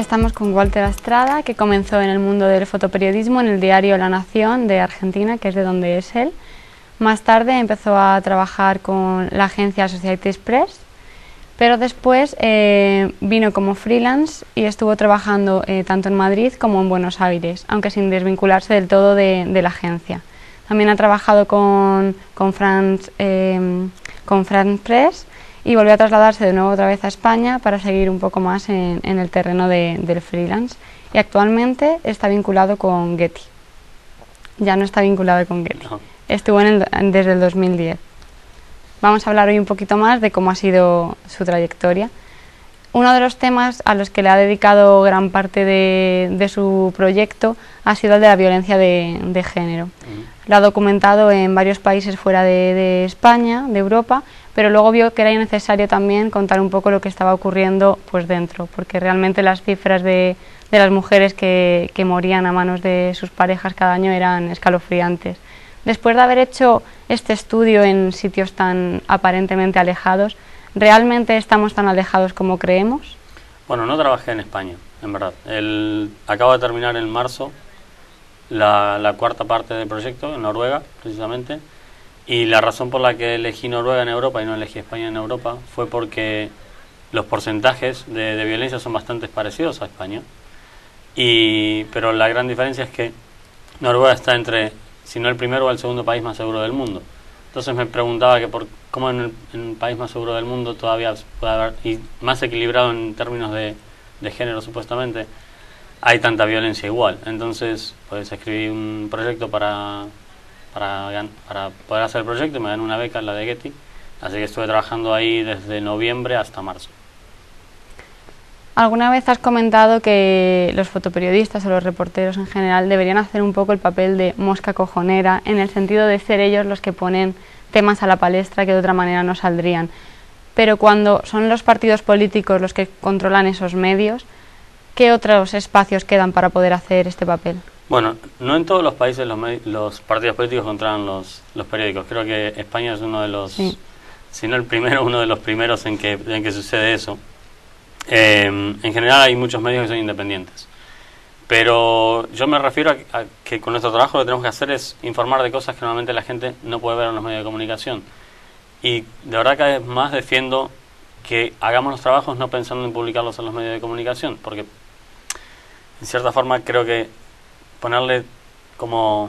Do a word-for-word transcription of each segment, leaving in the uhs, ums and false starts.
Estamos con Walter Astrada, que comenzó en el mundo del fotoperiodismo en el diario La Nación de Argentina, que es de donde es él. Más tarde empezó a trabajar con la agencia Associated Press, pero después eh, vino como freelance y estuvo trabajando eh, tanto en Madrid como en Buenos Aires, aunque sin desvincularse del todo de, de la agencia. También ha trabajado con, con, France, eh, con France Press y volvió a trasladarse de nuevo otra vez a España para seguir un poco más en, en el terreno de, del freelance. Y actualmente está vinculado con Getty. Ya no está vinculado con Getty. No. Estuvo en el, desde el dos mil diez. Vamos a hablar hoy un poquito más de cómo ha sido su trayectoria. Uno de los temas a los que le ha dedicado gran parte de, de su proyecto ha sido el de la violencia de, de género. Mm. Lo ha documentado en varios países fuera de, de España, de Europa, pero luego vio que era necesario también contar un poco lo que estaba ocurriendo pues dentro, porque realmente las cifras de, de las mujeres que, que morían a manos de sus parejas cada año eran escalofriantes. Después de haber hecho este estudio en sitios tan aparentemente alejados, ¿realmente estamos tan alejados como creemos? Bueno, no trabajé en España, en verdad. El, acabo de terminar en marzo la, la cuarta parte del proyecto, en Noruega, precisamente. Y la razón por la que elegí Noruega en Europa y no elegí España en Europa fue porque los porcentajes de, de violencia son bastante parecidos a España. Y, pero la gran diferencia es que Noruega está entre, si no el primero o el segundo país más seguro del mundo. Entonces me preguntaba que por cómo en el, en el país más seguro del mundo todavía puede haber, y más equilibrado en términos de, de género supuestamente, hay tanta violencia igual. Entonces pues escribí un proyecto para, para, para poder hacer el proyecto y me gané una beca en la de Getty, así que estuve trabajando ahí desde noviembre hasta marzo. ¿Alguna vez has comentado que los fotoperiodistas o los reporteros en general deberían hacer un poco el papel de mosca cojonera, en el sentido de ser ellos los que ponen temas a la palestra que de otra manera no saldrían? Pero cuando son los partidos políticos los que controlan esos medios, ¿qué otros espacios quedan para poder hacer este papel? Bueno, no en todos los países los, los partidos políticos controlan los, los periódicos. Creo que España es uno de los, sí. si no el primero, uno de los primeros en que, en que sucede eso. Eh, en general hay muchos medios que son independientes, pero yo me refiero a, a que con nuestro trabajo lo que tenemos que hacer es informar de cosas que normalmente la gente no puede ver en los medios de comunicación, y de verdad cada vez más defiendo que hagamos los trabajos no pensando en publicarlos en los medios de comunicación, porque en cierta forma creo que ponerle como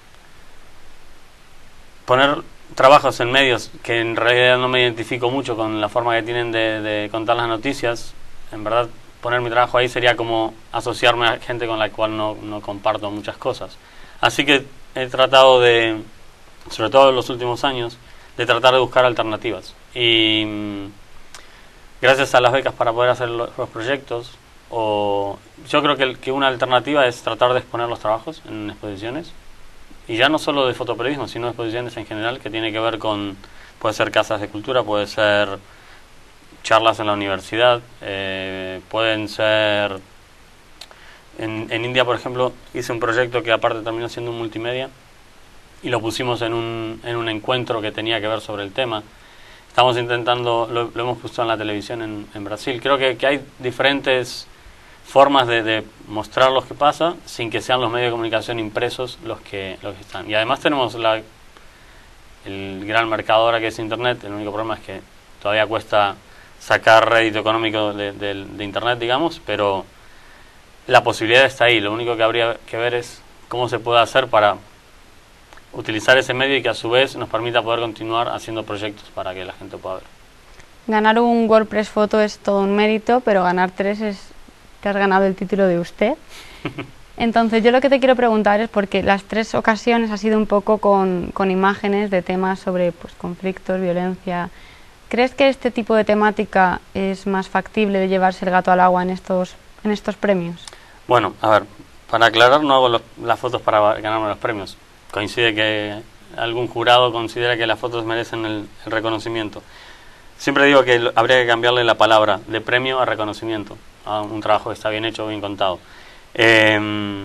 poner trabajos en medios que en realidad no me identifico mucho con la forma que tienen de, de contar las noticias, en verdad poner mi trabajo ahí sería como asociarme a gente con la cual no, no comparto muchas cosas. Así que he tratado de, sobre todo en los últimos años, de tratar de buscar alternativas. Y mmm, gracias a las becas para poder hacer los, los proyectos, o yo creo que, que una alternativa es tratar de exponer los trabajos en exposiciones. Y ya no solo de fotoperiodismo, sino de exposiciones en general, que tiene que ver con, puede ser casas de cultura, puede ser charlas en la universidad, eh, pueden ser, en, en India por ejemplo hice un proyecto que aparte terminó siendo un multimedia y lo pusimos en un, en un encuentro que tenía que ver sobre el tema. Estamos intentando, lo, lo hemos puesto en la televisión en, en Brasil. Creo que, que hay diferentes formas de, de mostrar lo que pasa sin que sean los medios de comunicación impresos los que, los que están. Y además tenemos la, el gran mercado ahora que es Internet. El único problema es que todavía cuesta sacar rédito económico de, de, de Internet, digamos, pero la posibilidad está ahí. Lo único que habría que ver es cómo se puede hacer para utilizar ese medio y que a su vez nos permita poder continuar haciendo proyectos para que la gente pueda ver. Ganar un WordPress Photo es todo un mérito, pero ganar tres es... te has ganado el título de usted. Entonces yo lo que te quiero preguntar es, porque las tres ocasiones ha sido un poco con, con imágenes de temas sobre pues, conflictos, violencia. ¿Crees que este tipo de temática es más factible de llevarse el gato al agua en estos, en estos premios? Bueno, a ver, para aclarar, no hago los, las fotos para ganarme los premios. Coincide que algún jurado considera que las fotos merecen el, el reconocimiento. Siempre digo que habría que cambiarle la palabra de premio a reconocimiento a un trabajo que está bien hecho, bien contado. Eh,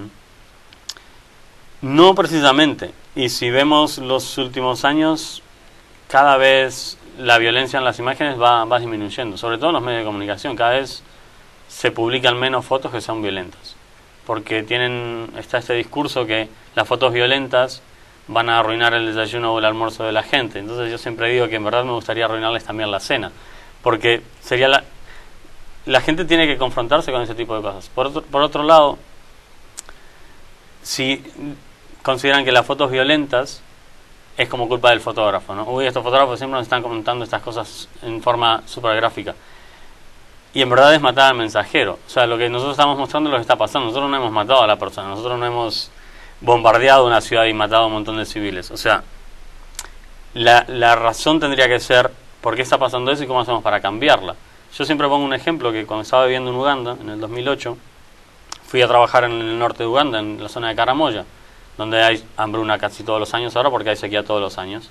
no precisamente. Y si vemos los últimos años, cada vez la violencia en las imágenes va, va disminuyendo, sobre todo en los medios de comunicación. Cada vez se publican menos fotos que son violentas. Porque tienen está este discurso que las fotos violentas van a arruinar el desayuno o el almuerzo de la gente. Entonces yo siempre digo que en verdad me gustaría arruinarles también la cena. Porque sería la... La gente tiene que confrontarse con ese tipo de cosas. Por otro, por otro lado, si consideran que las fotos violentas es como culpa del fotógrafo, ¿no? Uy, estos fotógrafos siempre nos están comentando estas cosas en forma super gráfica. Y en verdad es matar al mensajero. O sea, lo que nosotros estamos mostrando es lo que está pasando. Nosotros no hemos matado a la persona. Nosotros no hemos bombardeado una ciudad y matado a un montón de civiles. O sea, la, la razón tendría que ser por qué está pasando eso y cómo hacemos para cambiarla. Yo siempre pongo un ejemplo que cuando estaba viviendo en Uganda, en el dos mil ocho, fui a trabajar en el norte de Uganda, en la zona de Karamoja, donde hay hambruna casi todos los años ahora porque hay sequía todos los años.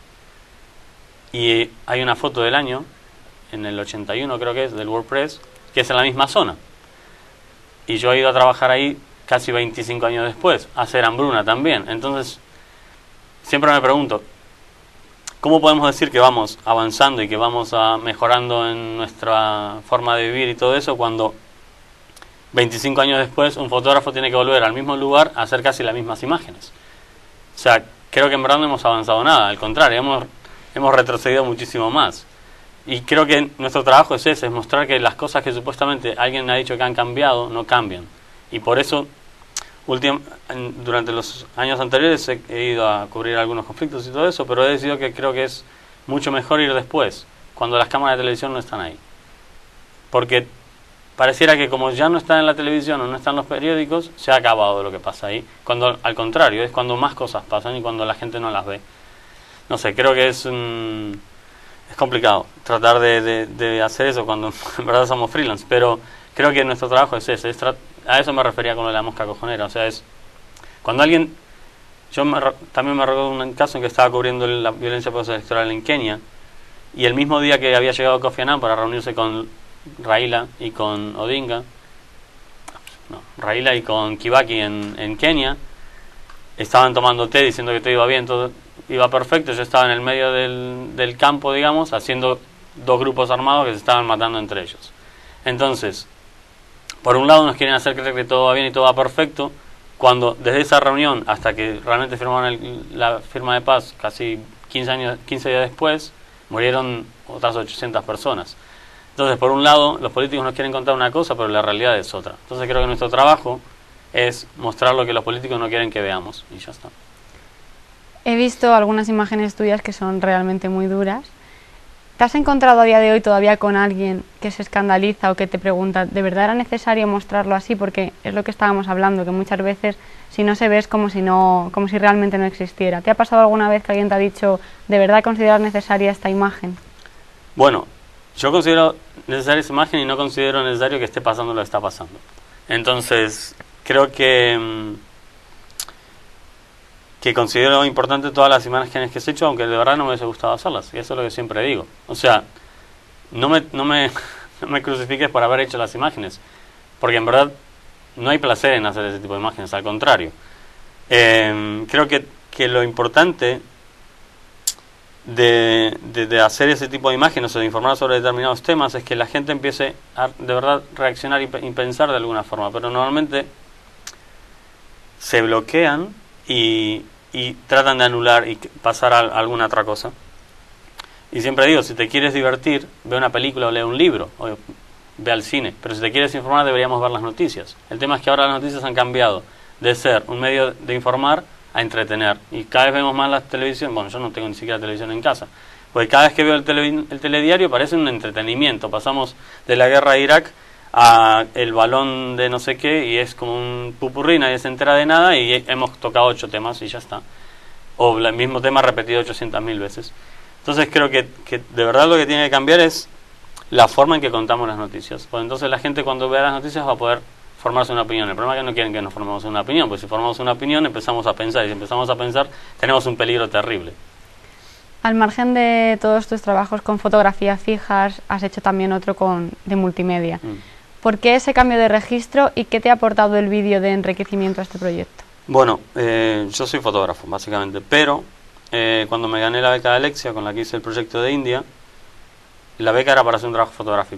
Y hay una foto del año, en el ochenta y uno creo que es, del WordPress, que es en la misma zona. Y yo he ido a trabajar ahí casi veinticinco años después, a hacer hambruna también. Entonces, siempre me pregunto, ¿cómo podemos decir que vamos avanzando y que vamos a mejorando en nuestra forma de vivir y todo eso cuando veinticinco años después un fotógrafo tiene que volver al mismo lugar a hacer casi las mismas imágenes? O sea, creo que en verdad no hemos avanzado nada, al contrario, hemos, hemos retrocedido muchísimo más. Y creo que nuestro trabajo es ese, es mostrar que las cosas que supuestamente alguien ha dicho que han cambiado, no cambian. Y por eso, ultim- durante los años anteriores he, he ido a cubrir algunos conflictos y todo eso, pero he decidido que creo que es mucho mejor ir después, cuando las cámaras de televisión no están ahí. Porque pareciera que como ya no están en la televisión o no están en los periódicos, se ha acabado lo que pasa ahí. Cuando al contrario, es cuando más cosas pasan y cuando la gente no las ve. No sé, creo que es un... Es complicado tratar de, de, de hacer eso cuando en verdad somos freelance, pero creo que nuestro trabajo es ese, es a eso me refería con lo de la mosca cojonera, o sea, es cuando alguien, yo me, también me recuerdo un caso en que estaba cubriendo la violencia postelectoral en Kenia, y el mismo día que había llegado Kofi Annan para reunirse con Raila y con Odinga, no, Raila y con Kibaki en, en Kenia, estaban tomando té diciendo que todo iba bien, todo iba perfecto. Yo estaba en el medio del, del campo, digamos, haciendo dos grupos armados que se estaban matando entre ellos. Entonces, por un lado nos quieren hacer creer que todo va bien y todo va perfecto, cuando desde esa reunión hasta que realmente firmaron el, la firma de paz, casi quince años, quince días después, murieron otras ochocientas personas. Entonces, por un lado, los políticos nos quieren contar una cosa, pero la realidad es otra. Entonces creo que nuestro trabajo es mostrar lo que los políticos no quieren que veamos, y ya está. He visto algunas imágenes tuyas que son realmente muy duras. ¿Te has encontrado a día de hoy todavía con alguien que se escandaliza o que te pregunta, ¿de verdad era necesario mostrarlo así? Porque es lo que estábamos hablando, que muchas veces si no se ve es como si, no, como si realmente no existiera. ¿Te ha pasado alguna vez que alguien te ha dicho, ¿de verdad consideras necesaria esta imagen? Bueno, yo considero necesaria esa imagen y no considero necesario que esté pasando lo que está pasando. Entonces, creo que... que considero importante todas las imágenes que he hecho, aunque de verdad no me hubiese gustado hacerlas, y eso es lo que siempre digo. O sea, no me, no me, no me crucifiques por haber hecho las imágenes, porque en verdad no hay placer en hacer ese tipo de imágenes, al contrario. Eh, creo que, que lo importante de, de, de hacer ese tipo de imágenes o de informar sobre determinados temas es que la gente empiece a de verdad reaccionar y, y pensar de alguna forma, pero normalmente se bloquean y... y tratan de anular y pasar a alguna otra cosa. Y siempre digo, si te quieres divertir, ve una película o lee un libro, o ve al cine. Pero si te quieres informar, deberíamos ver las noticias. El tema es que ahora las noticias han cambiado de ser un medio de informar a entretener. Y cada vez vemos más la televisión. Bueno, yo no tengo ni siquiera televisión en casa. Porque cada vez que veo el, tele, el telediario parece un entretenimiento. Pasamos de la guerra de Irak a el balón de no sé qué y es como un pupurrí, nadie se entera de nada y hemos tocado ocho temas y ya está, o el mismo tema repetido ochocientas mil veces. Entonces creo que, que de verdad lo que tiene que cambiar es la forma en que contamos las noticias, porque entonces la gente cuando vea las noticias va a poder formarse una opinión. El problema es que no quieren que nos formemos una opinión, porque si formamos una opinión empezamos a pensar, y si empezamos a pensar tenemos un peligro terrible. Al margen de todos tus trabajos con fotografías fijas, has hecho también otro con de multimedia. Mm. ¿Por qué ese cambio de registro y qué te ha aportado el vídeo de enriquecimiento a este proyecto? Bueno, eh, yo soy fotógrafo, básicamente, pero eh, cuando me gané la beca de Alexia, con la que hice el proyecto de India, la beca era para hacer un trabajo fotográfico,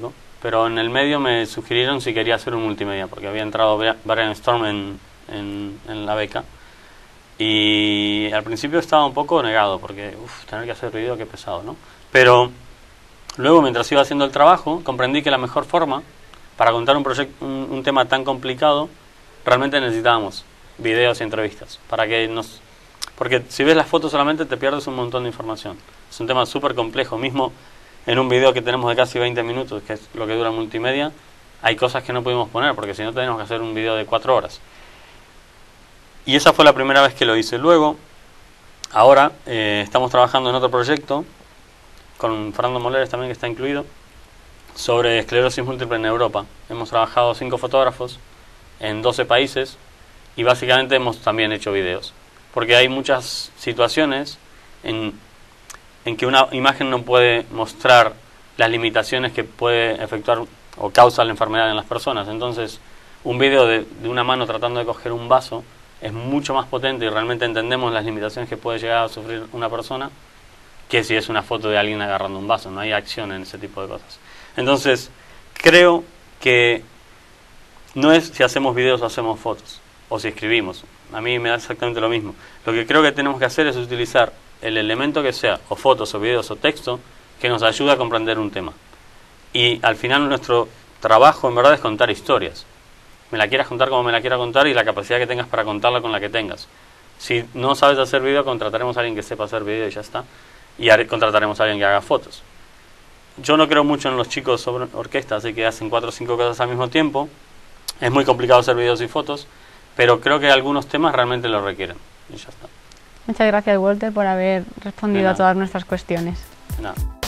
pero en el medio me sugirieron si quería hacer un multimedia, porque había entrado Brian Storm en, en, en la beca. Y al principio estaba un poco negado, porque uf, tener que hacer video, qué pesado, ¿no? Pero luego, mientras iba haciendo el trabajo, comprendí que la mejor forma para contar un, proyecto, un, un tema tan complicado, realmente necesitábamos videos y entrevistas, para que nos... Porque si ves las fotos solamente te pierdes un montón de información. Es un tema súper complejo. Mismo en un video que tenemos de casi veinte minutos, que es lo que dura multimedia, hay cosas que no pudimos poner, porque si no tenemos que hacer un video de cuatro horas. Y esa fue la primera vez que lo hice. Luego, ahora, eh, estamos trabajando en otro proyecto, con Fernando Moleres también, que está incluido, sobre esclerosis múltiple en Europa. Hemos trabajado cinco fotógrafos en doce países y básicamente hemos también hecho videos. Porque hay muchas situaciones en, en que una imagen no puede mostrar las limitaciones que puede efectuar o causa la enfermedad en las personas. Entonces, un video de, de una mano tratando de coger un vaso es mucho más potente y realmente entendemos las limitaciones que puede llegar a sufrir una persona que si es una foto de alguien agarrando un vaso. No hay acción en ese tipo de cosas. Entonces, creo que no es si hacemos videos o hacemos fotos, o si escribimos. A mí me da exactamente lo mismo. Lo que creo que tenemos que hacer es utilizar el elemento que sea, o fotos, o videos, o texto, que nos ayude a comprender un tema. Y al final nuestro trabajo en verdad es contar historias. Me la quieras contar como me la quiera contar y la capacidad que tengas para contarla con la que tengas. Si no sabes hacer video, contrataremos a alguien que sepa hacer video y ya está. Y contrataremos a alguien que haga fotos. Yo no creo mucho en los chicos sobre orquesta, así que hacen cuatro o cinco cosas al mismo tiempo. Es muy complicado hacer videos y fotos, pero creo que algunos temas realmente lo requieren. Y ya está. Muchas gracias, Walter, por haber respondido a todas nuestras cuestiones. Nada.